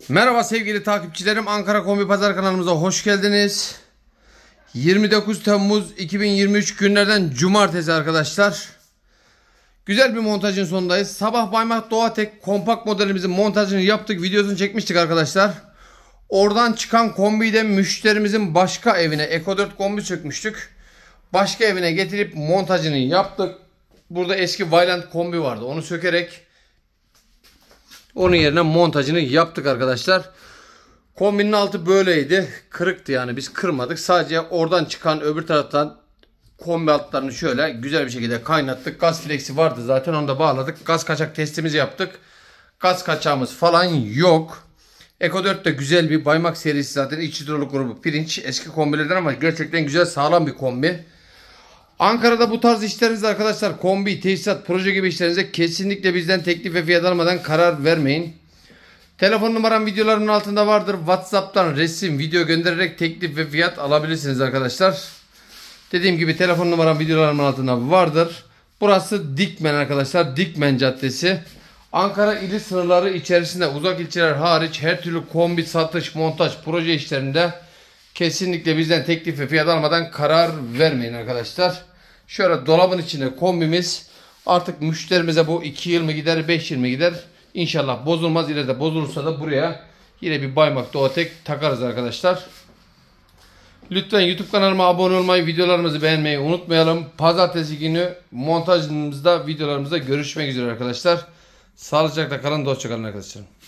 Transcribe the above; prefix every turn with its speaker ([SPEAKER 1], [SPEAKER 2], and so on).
[SPEAKER 1] Merhaba sevgili takipçilerim, Ankara Kombi Pazar kanalımıza hoş geldiniz. 29 Temmuz 2023 günlerden cumartesi arkadaşlar. Güzel bir montajın sonundayız. Sabah Baymak Doğatek kompakt modelimizin montajını yaptık, videosunu çekmiştik arkadaşlar. Oradan çıkan kombiyi de müşterimizin başka evine, Eco 4 kombi sökmüştük. Başka evine getirip montajını yaptık. Burada eski Valiant kombi vardı, onu sökerek onun yerine montajını yaptık arkadaşlar. Kombinin altı böyleydi. Kırıktı, yani biz kırmadık. Sadece oradan çıkan öbür taraftan kombi altlarını şöyle güzel bir şekilde kaynattık. Gaz flexi vardı zaten, onu da bağladık. Gaz kaçak testimizi yaptık. Gaz kaçağımız falan yok. Eco 4 de güzel bir Baymak serisi zaten. İç hidrolik grubu pirinç. Eski kombilerden ama gerçekten güzel, sağlam bir kombi. Ankara'da bu tarz işlerinizde arkadaşlar, kombi, tesisat, proje gibi işlerinize kesinlikle bizden teklif ve fiyat almadan karar vermeyin. Telefon numaram videolarımın altında vardır. WhatsApp'tan resim, video göndererek teklif ve fiyat alabilirsiniz arkadaşlar. Dediğim gibi telefon numaram videolarımın altında vardır. Burası Dikmen arkadaşlar. Dikmen Caddesi. Ankara ili sınırları içerisinde uzak ilçeler hariç her türlü kombi, satış, montaj, proje işlerinde kesinlikle bizden teklif ve fiyat almadan karar vermeyin arkadaşlar. Şöyle dolabın içinde kombimiz. Artık müşterimize bu 2 yıl mı gider, 5 yıl mı gider? İnşallah bozulmaz. İleride bozulursa da buraya yine bir Baymak Doğatek takarız arkadaşlar. Lütfen YouTube kanalıma abone olmayı, videolarımızı beğenmeyi unutmayalım. Pazartesi günü montajımızda, videolarımızda görüşmek üzere arkadaşlar. Sağlıcakla kalın, dostça kalın arkadaşlar.